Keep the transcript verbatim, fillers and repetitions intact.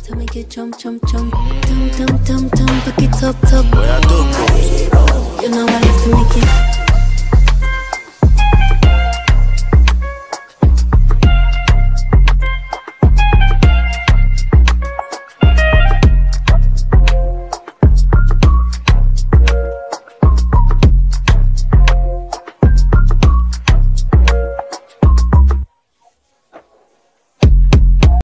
love to make it jump, jump, jump. Tum, tum, tum, tum, back it up, top. Where I do go? You know I love to make it